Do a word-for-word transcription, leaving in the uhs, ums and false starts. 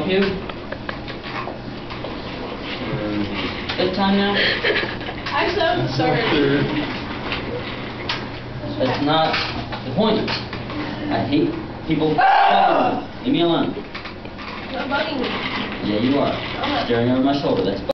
help you? Bedtime now? Actually, I'm sorry. That's not the point. I hate people talking. Leave me alone. You're bugging me. Yeah, you are. Staring over my shoulder. That's